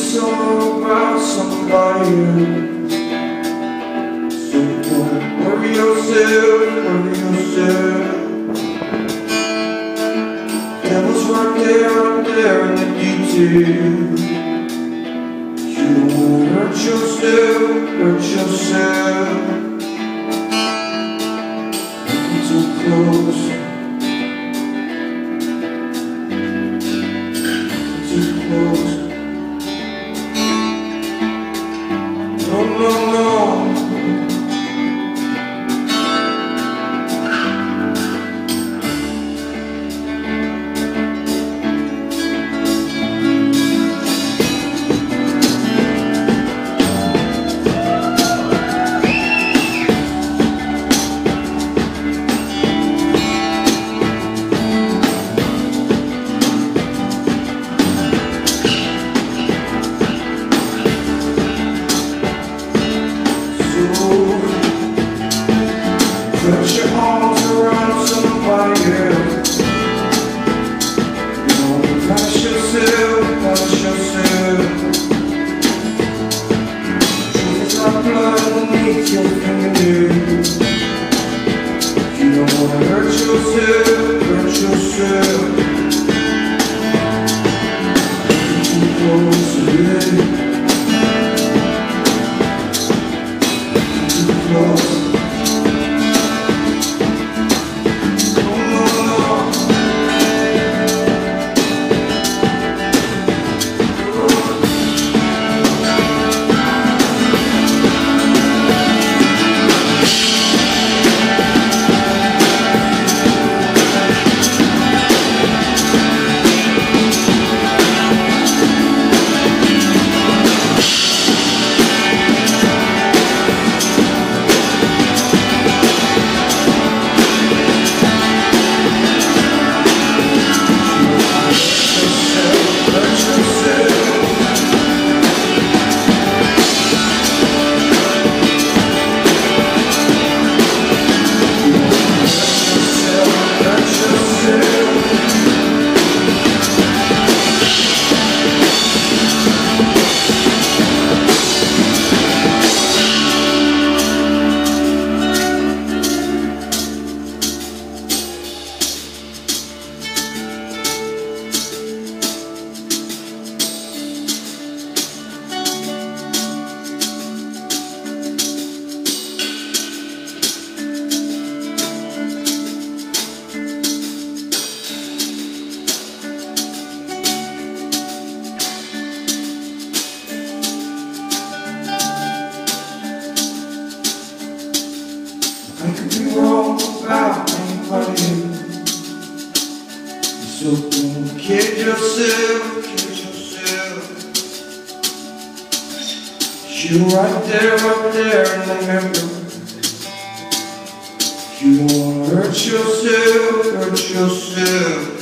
all about somebody. So don't worry yourself, worry yourself. Devil's right there in the details. You don't wanna hurt yourself, hurt yourself. Looking too close, too close. No, no, no. Put your arms around somebody else. You don't punish yourself, punish yourself. Truth is like blood underneath your fingernails. You don't wanna hurt yourself, hurt yourself. Too close to it. Too close. I could be wrong about anybody, so don't kid yourself, kid yourself. You right there in the mirror. You don't wanna hurt yourself, hurt yourself.